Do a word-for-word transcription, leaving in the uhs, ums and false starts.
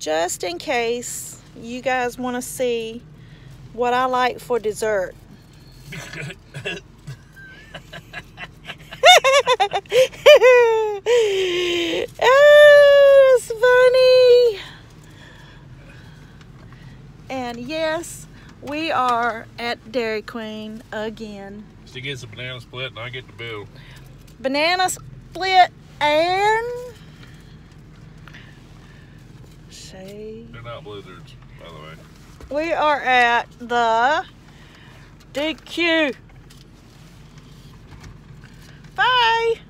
just in case you guys want to see what I like for dessert. Oh, that's funny. And yes, we are at Dairy Queen again. She gets a banana split and I get the bill. Banana split and see. They're not blizzards, by the way. We are at the D Q. Bye.